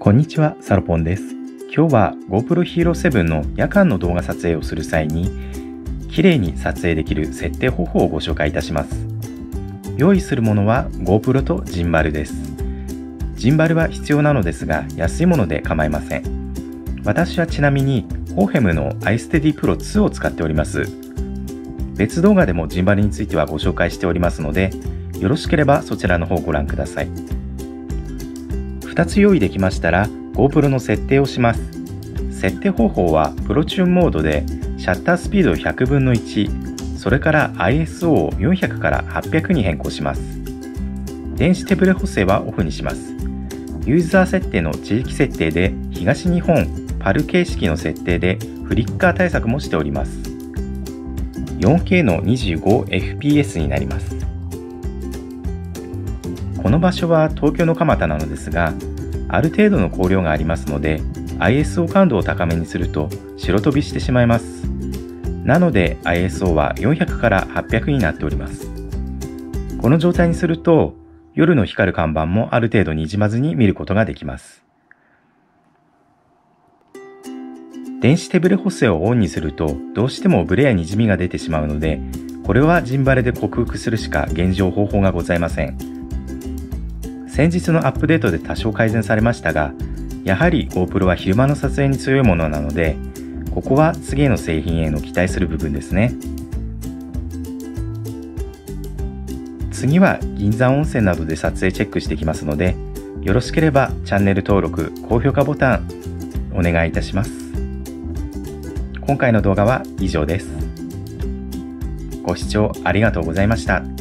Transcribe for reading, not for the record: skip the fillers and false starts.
こんにちは、サロポンです。今日は GoPro Hero 7の夜間の動画撮影をする際に綺麗に撮影できる設定方法をご紹介いたします。用意するものは GoPro とジンバルです。ジンバルは必要なのですが安いもので構いません。私はちなみにホーヘムの iSteady Pro 2を使っております。別動画でもジンバルについてはご紹介しておりますので、よろしければそちらの方をご覧ください。2つ用意できましたら GoPro の設定をします。設定方法はプロチューンモードでシャッタースピードを100分の1、それから ISO を400から800に変更します。電子手ブレ補正はオフにします。ユーザー設定の地域設定で東日本パル形式の設定でフリッカー対策もしております。4K の 25fps になります。この場所は東京の蒲田なのですが、ある程度の光量がありますので ISO 感度を高めにすると白飛びしてしまいます。なので ISO は400から800になっております。この状態にすると夜の光る看板もある程度にじまずに見ることができます。電子手ブレ補正をオンにするとどうしてもブレやにじみが出てしまうので、これはジンバルで克服するしか現状方法がございません。先日のアップデートで多少改善されましたが、やはり GoPro は昼間の撮影に強いものなので、ここは次の製品への期待する部分ですね。次は銀山温泉などで撮影チェックしていきますので、よろしければチャンネル登録、高評価ボタンお願いいたします。今回の動画は以上です。ご視聴ありがとうございました。